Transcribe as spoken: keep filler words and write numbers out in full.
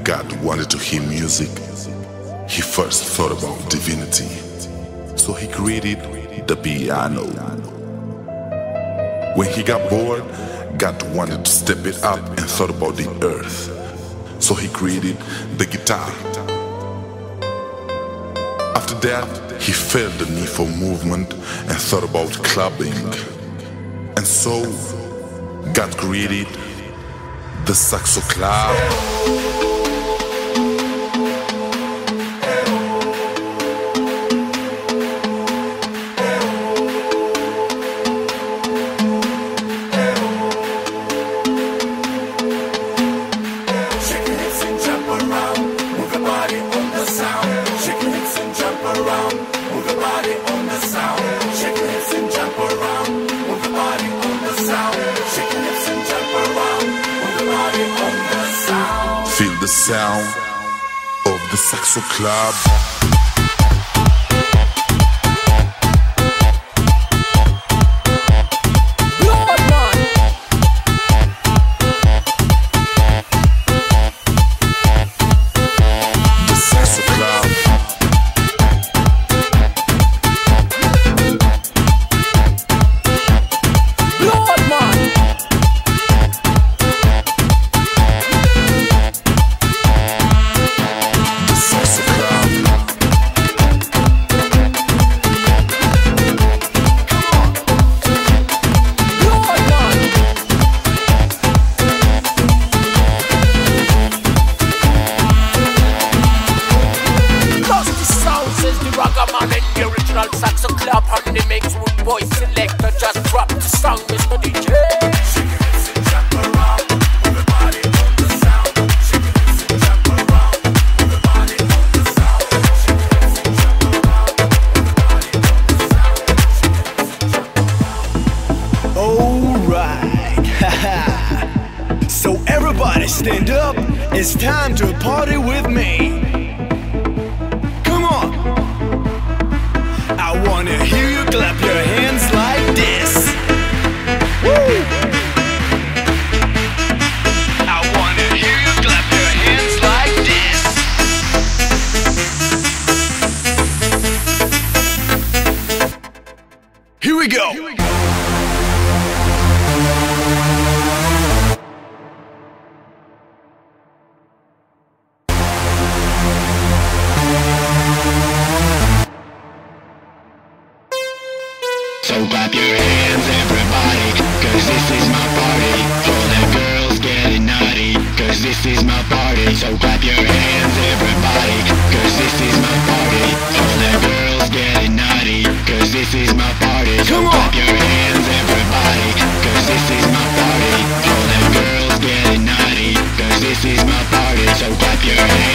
God wanted to hear music, he first thought about divinity. So he created the piano. When he got bored, God wanted to step it up and thought about the earth. So he created the guitar. After that, he felt the need for movement and thought about clubbing. And so, God created the Saxo Club. Feel the sound of the Saxo Club. Saxo Club on the mix with voice selector. Just drop the song, Mister D J. Shake your hips and jump around, move your body on the sound. Shake your hips and jump around, move your body on the sound. Shake your hips and jump around, move your body on the sound. Shake your hips and jump around. Alright, haha. So everybody stand up. It's time to party with me. I wanna hear you clap your hands like this. Woo! I wanna hear you clap your hands like this. Here we go. Here we go. So clap your hands everybody, cause this is my party. All the girls getting naughty, cause this is my party. So clap your hands everybody, cause this is my party. All the girls getting naughty, cause this is my party. So clap your hands everybody, cause this is my party. All the girls getting naughty, cause this is my party. So clap your hands.